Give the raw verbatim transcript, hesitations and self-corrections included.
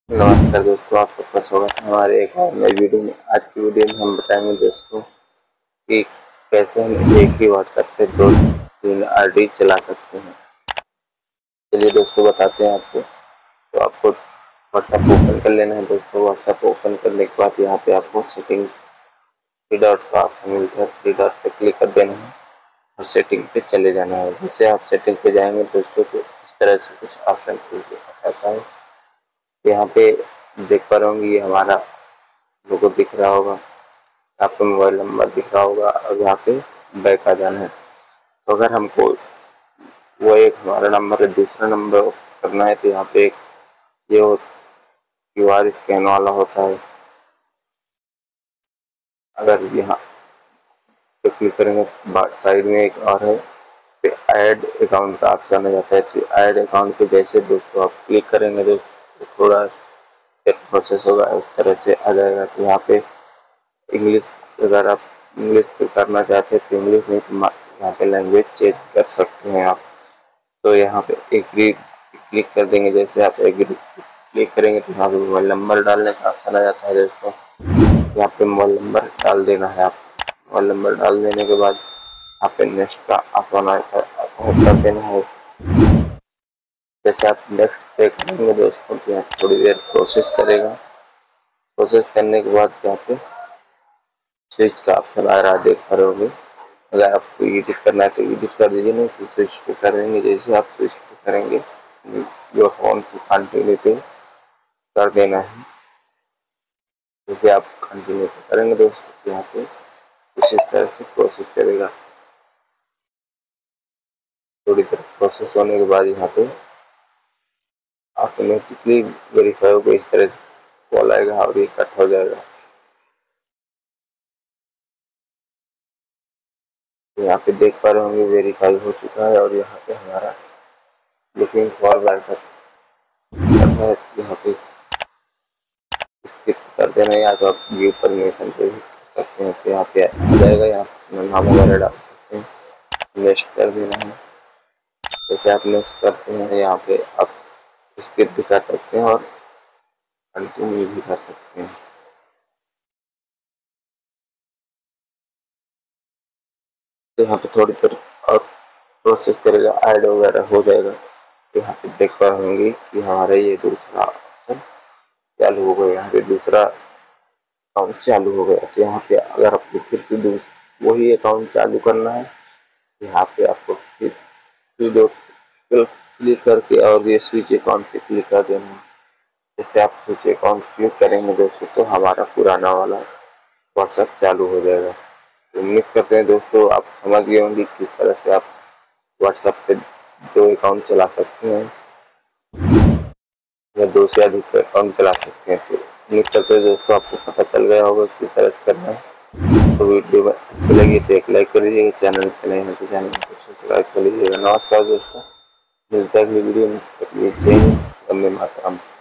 नमस्कार दोस्तों, आप सबका स्वागत है हमारे एक और नई वीडियो में। आज की वीडियो में हम बताएंगे दोस्तों कि कैसे हम एक ही व्हाट्सएप पे दो तीन आईडी चला सकते हैं। चलिए दोस्तों बताते हैं आपको। तो आपको व्हाट्सएप ओपन कर लेना है दोस्तों। व्हाट्सएप ओपन करने के बाद यहाँ पे आपको सेटिंग थ्री डॉट का ऑप्शन मिलता है, थ्री डॉट पे क्लिक कर देना है और सेटिंग पे चले जाना है। जैसे आप सेटिंग पे जाएंगे दोस्तों तो इस तरह से कुछ ऑप्शन आता है। यहाँ पे देख पा रहे होंगे, ये हमारा लोगो दिख रहा होगा, आपको मोबाइल नंबर दिख रहा होगा और यहाँ पे बैक आ जाना है। तो अगर हमको वो एक हमारा नंबर है दूसरा नंबर करना है तो यहाँ पे एक ये क्यू आर स्कैन वाला होता है। अगर यहाँ पे क्लिक करेंगे साइड में एक और है, पे ऐड अकाउंट का ऑप्शन आ जाता है। तो ऐड अकाउंट पे जैसे दोस्तों आप क्लिक करेंगे दोस्तों तो थोड़ा प्रोसेस होगा, इस तरह से आ जाएगा। तो यहाँ पे इंग्लिश, अगर आप इंग्लिश से करना चाहते हैं तो इंग्लिश, नहीं तो यहाँ पे लैंग्वेज चेंज कर सकते हैं आप। तो यहाँ पे एग्री क्लिक कर देंगे। जैसे आप एग्री क्लिक करेंगे तो यहाँ पे मोबाइल नंबर डालने का ऑप्शन आ जाता है दोस्तों। यहाँ पे मोबाइल नंबर डाल देना है। आप मोबाइल नंबर डाल देने के बाद यहाँ पे नेक्स्ट का ऑप्शन कर देना है। जैसे आप नेक्स्ट पे करेंगे दोस्तों तो यहाँ थोड़ी देर प्रोसेस करेगा। प्रोसेस करने के बाद यहाँ पे स्विच का ऑप्शन आ रहा है, देख पा रहे होंगे। अगर आपको एडिट करना है तो एडिट कर दीजिए, नहीं तो स्विच पे करेंगे। जैसे आप स्विच पे करेंगे जो फोन की कंटिन्यू पे कर देना है। जैसे आप कंटिन्यू पे करेंगे दोस्तों तो यहाँ पे कुछ इस तरह से प्रोसेस करेगा। थोड़ी देर प्रोसेस होने के बाद यहाँ पे ऑटोमेटिकली वेरीफाई होगा, इस तरह से कॉल आएगा और ये कट हो जाएगा। यहाँ पे देख पा रहे होंगे वेरीफाई हो चुका है और यहाँ पे हमारा लुकिंग फॉर बैकअप है। यहाँ पे स्किप कर देना, या तो आप गिव परमिशन पे भी कर सकते हैं। तो यहाँ पे आ जाएगा, यहाँ पे नाम वगैरह डाल सकते हैं, नेक्स्ट कर देना है। जैसे आप नेक्स्ट करते हैं यहाँ पे आप स्किप भी कर सकते हैं और कंटिन्यू भी कर सकते हैं। तो यहाँ पे थोड़ी देर और प्रोसेस करेगा, ऐड वगैरह हो जाएगा। तो यहाँ पे देख पा होंगे कि हमारा ये दूसरा ऑप्शन चालू हो गया। यहाँ पे दूसरा अकाउंट चालू हो गया। तो यहाँ पे अगर आपको फिर से वही अकाउंट चालू करना है, यहाँ पे आपको फिर क्लिक करके और ये स्विच अकाउंट पे क्लिक कर देना है। जैसे आप स्विच अकाउंट क्लिक करेंगे दोस्तों तो हमारा पुराना वाला व्हाट्सएप चालू हो जाएगा। तो उम्मीद करते हैं दोस्तों आप समझ गए होंगे किस तरह से आप व्हाट्सएप पे दो अकाउंट चला सकते हैं या दो से अधिक अकाउंट चला सकते हैं। तो उम्मीद करते हैं दोस्तों आपको पता चल गया होगा किस तरह से करना है। तो वीडियो में अच्छी लगी तो एक लाइक कर दीजिएगा, चैनल पे नए हैं तो चैनल को सब्सक्राइब कर लीजिएगा। नमस्कार दोस्तों, मिलता है अगली वीडियो में। जय हिंद, वंदे मातरम।